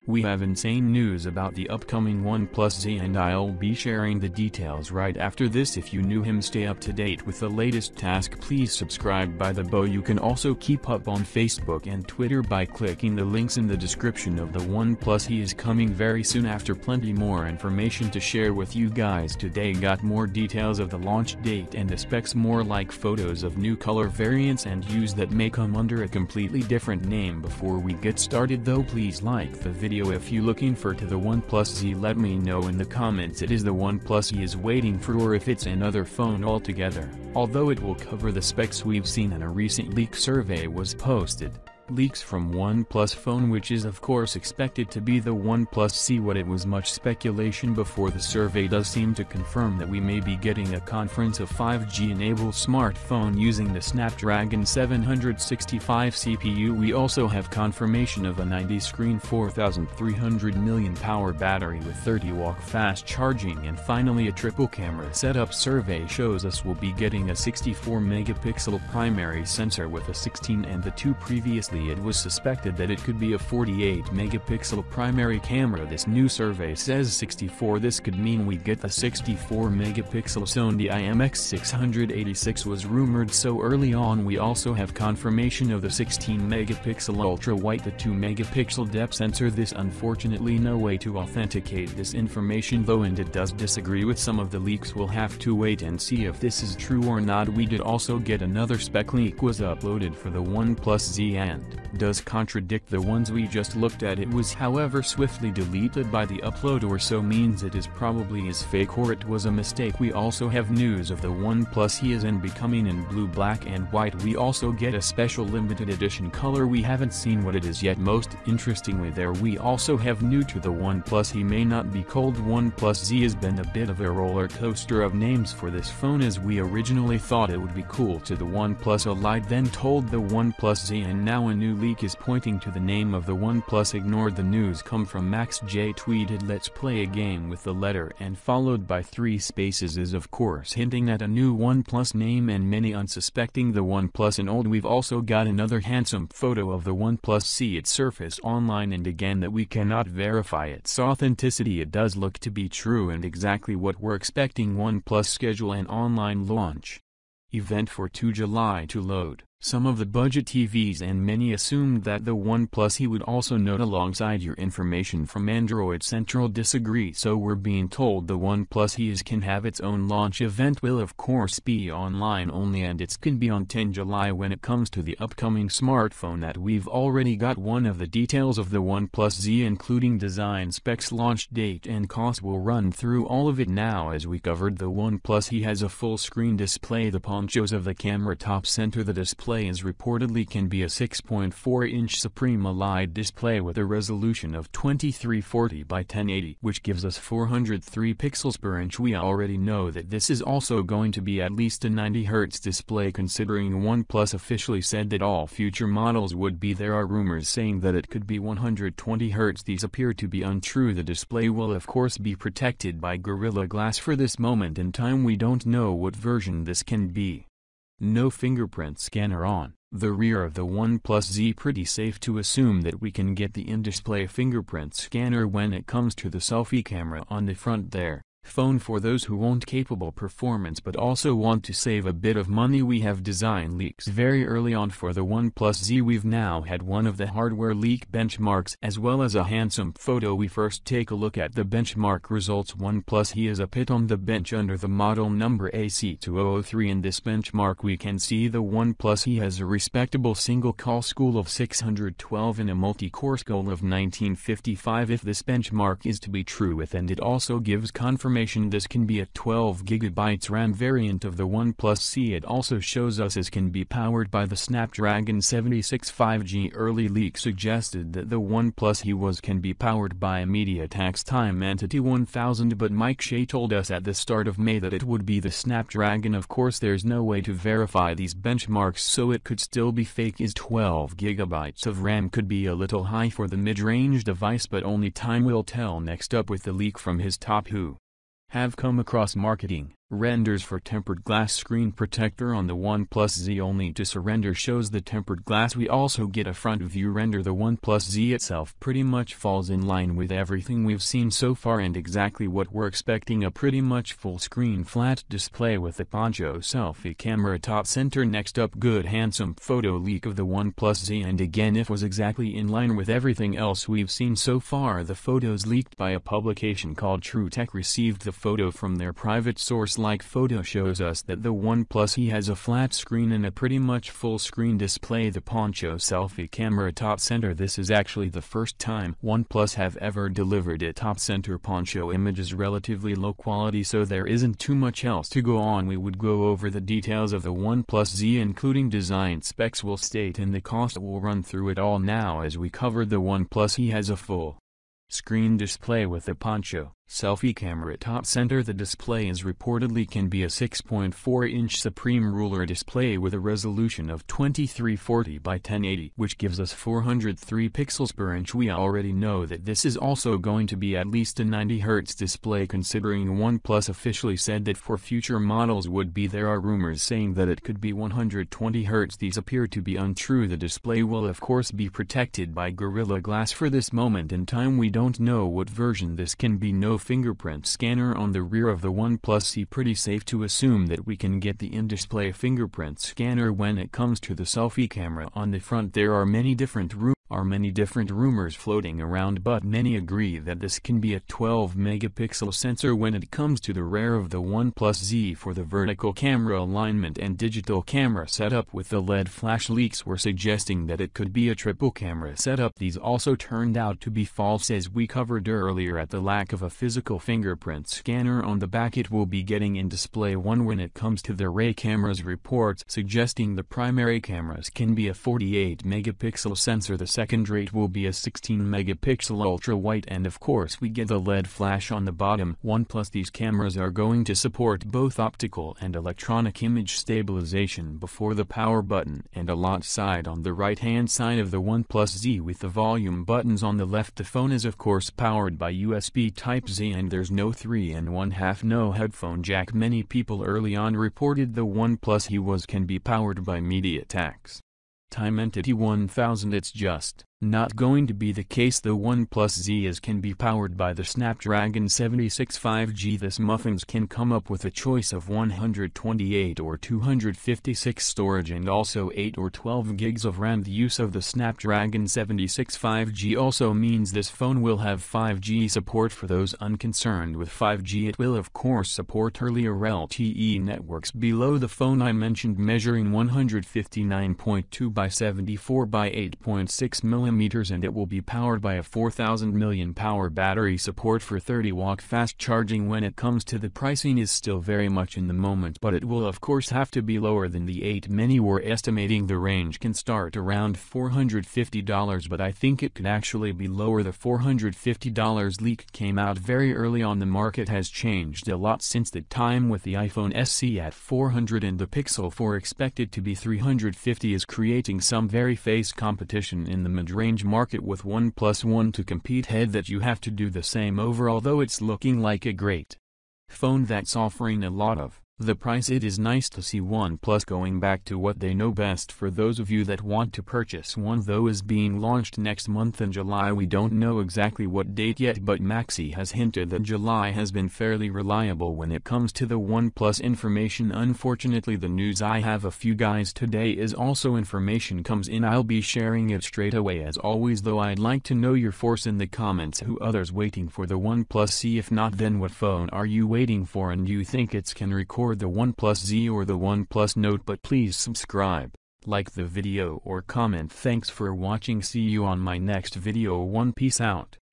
We have insane news about the upcoming OnePlus Z and I'll be sharing the details right after this. If you new him, stay up to date with the latest task, please subscribe by the bow. You can also keep up on Facebook and Twitter by clicking the links in the description of the OnePlus. He is coming very soon. After plenty more information to share with you guys today, got more details of the launch date and the specs, more like photos of new color variants and hues that may come under a completely different name. Before we get started though, please like the video. If you looking for the OnePlus Z, let me know in the comments it is the OnePlus he is waiting for or if it's another phone altogether. Although it will cover the specs we've seen in a recent leak survey was posted. Leaks from OnePlus phone, which is of course expected to be the OnePlus C. What it was much speculation before the survey does seem to confirm that we may be getting a conference of 5G enabled smartphone using the Snapdragon 765 CPU. We also have confirmation of a 90-screen 4300 mAh battery with 30-watt fast charging, and finally a triple camera setup. Survey shows us we'll be getting a 64-megapixel primary sensor with a 16 and the two previously it was suspected that it could be a 48-megapixel primary camera. This new survey says 64. This could mean we get the 64-megapixel Sony IMX686 was rumored so early on. We also have confirmation of the 16-megapixel ultra-wide, the 2-megapixel depth sensor. This unfortunately no way to authenticate this information though, and it does disagree with some of the leaks. We'll have to wait and see if this is true or not. We did also get another spec leak was uploaded for the OnePlus Z and does contradict the ones we just looked at. It was however swiftly deleted by the upload, or so means it is probably is fake or it was a mistake. We also have news of the OnePlus he is in becoming in blue, black and white. We also get a special limited edition color. We haven't seen what it is yet. Most interestingly there we also have new to the OnePlus he may not be called OnePlus Z. Has been a bit of a roller coaster of names for this phone, as we originally thought it would be cool to the OnePlus Elite, then told the OnePlus Z, and now a new leak is pointing to the name of the OnePlus. Ignored the news come from Max J, tweeted let's play a game with the letter and followed by 3 spaces is of course hinting at a new OnePlus name, and many unsuspecting the OnePlus and old. We've also got another handsome photo of the OnePlus C. It surfaced online, and again that we cannot verify its authenticity. It does look to be true and exactly what we're expecting. OnePlus schedule an online launch event for 2 July to load some of the budget TVs, and many assumed that the OnePlus he would also note alongside your information from Android Central. Disagree, so we're being told the OnePlus he is can have its own launch event, will of course be online only, and it's can be on 10 July. When it comes to the upcoming smartphone, that we've already got one of the details of the OnePlus Z, including design, specs, launch date and cost. We'll run through all of it now. As we covered, the OnePlus he has a full screen display. The ponchos of the camera top center the display is reportedly can be a 6.4-inch Supreme OLED display with a resolution of 2340 by 1080, which gives us 403 pixels per inch. We already know that this is also going to be at least a 90Hz display, considering OnePlus officially said that all future models would be. There are rumors saying that it could be 120Hz. These appear to be untrue. The display will of course be protected by Gorilla Glass. For this moment in time we don't know what version this can be. No fingerprint scanner on the rear of the OnePlus Z. Pretty safe to assume that we can get the in-display fingerprint scanner when it comes to the selfie camera on the front there. Phone for those who want capable performance but also want to save a bit of money. We have design leaks very early on for the OnePlus Z. We've now had one of the hardware leak benchmarks as well as a handsome photo. We first take a look at the benchmark results. OnePlus he is a pit on the bench under the model number AC2003. In this benchmark we can see the OnePlus he has a respectable single core score of 612 and a multi-core score of 1955. If this benchmark is to be true with, and it also gives confirmation this can be a 12GB RAM variant of the OnePlus C. It also shows us as can be powered by the Snapdragon 76 5G. Early leaks suggested that the OnePlus he was can be powered by a MediaTek's Dimensity 1000, but Mike Shea told us at the start of May that it would be the Snapdragon. Of course there's no way to verify these benchmarks, so it could still be fake. Is 12GB of RAM could be a little high for the mid-range device, but only time will tell. Next up with the leak from his top who have come across marketing Renders for tempered glass screen protector on the OnePlus Z. Only to surrender shows the tempered glass. We also get a front view render. The OnePlus Z itself pretty much falls in line with everything we've seen so far and exactly what we're expecting, a pretty much full screen flat display with a poncho selfie camera top center. Next up, good handsome photo leak of the OnePlus Z, and again it was exactly in line with everything else we've seen so far. The photos leaked by a publication called TrueTech received the photo from their private source. Like photo shows us that the OnePlus Z has a flat screen and a pretty much full screen display. The poncho selfie camera top center. This is actually the first time OnePlus have ever delivered a top center poncho image. Is relatively low quality, so there isn't too much else to go on. We would go over the details of the OnePlus Z, including design specs, will state, and the cost. We'll run through it all now. As we covered, the OnePlus Z has a full screen display with a poncho selfie camera top center. The display is reportedly can be a 6.4-inch Supreme Ruler display with a resolution of 2340 by 1080, which gives us 403 pixels per inch. We already know that this is also going to be at least a 90Hz display, considering OnePlus officially said that for future models would be. There are rumors saying that it could be 120Hz. These appear to be untrue. The display will of course be protected by Gorilla Glass. For this moment in time we don't know what version this can be. No fingerprint scanner on the rear of the OnePlus Z. Pretty safe to assume that we can get the in-display fingerprint scanner when it comes to the selfie camera on the front. There are many different rumors floating around, but many agree that this can be a 12-megapixel sensor when it comes to the rear of the OnePlus Z. For the vertical camera alignment and digital camera setup with the LED flash, leaks were suggesting that it could be a triple camera setup. These also turned out to be false, as we covered earlier. At the lack of a physical fingerprint scanner on the back, it will be getting in display one. When it comes to the Ray cameras, reports suggesting the primary cameras can be a 48-megapixel sensor. The second rate will be a 16-megapixel ultra-wide, and of course we get the LED flash on the bottom. OnePlus, these cameras are going to support both optical and electronic image stabilization before the power button and a lot side on the right-hand side of the OnePlus Z with the volume buttons on the left. The phone is of course powered by USB Type-C, and there's no 3.5 no headphone jack. Many people early on reported the OnePlus Z can be powered by MediaTek's Time Entity 1000. It's just not going to be the case. The OnePlus Z can be powered by the Snapdragon 76 5G. This muffins can come up with a choice of 128 or 256 storage and also 8 or 12 gigs of RAM. The use of the Snapdragon 76 5G also means this phone will have 5G support. For those unconcerned with 5G, it will of course support earlier LTE networks. Below the phone I mentioned, measuring 159.2 by 74 by 8.6 mm, and it will be powered by a 4000 mAh battery. Support for 30-watt fast charging. When it comes to the pricing is still very much in the moment, but it will of course have to be lower than the 8. Many were estimating the range can start around $450, but I think it could actually be lower. The $450 leak came out very early on. The market has changed a lot since the time, with the iPhone SE at $400 and the Pixel 4 expected to be $350, is creating some very face competition in the mid-range market with OnePlus One to compete head. That you have to do the same over. Although it's looking like a great phone that's offering a lot of the price, it is nice to see OnePlus going back to what they know best. For those of you that want to purchase one, though, is being launched next month in July. We don't know exactly what date yet, but Maxi has hinted that July has been fairly reliable when it comes to the OnePlus information. Unfortunately, the news I have a few guys today is also information comes in. I'll be sharing it straight away as always, though I'd like to know your force in the comments. Who others waiting for the OnePlus Z? If not, then what phone are you waiting for, and you think it can record the OnePlus Z or the OnePlus Note? But please subscribe, like the video or comment. Thanks for watching. See you on my next video. Peace out.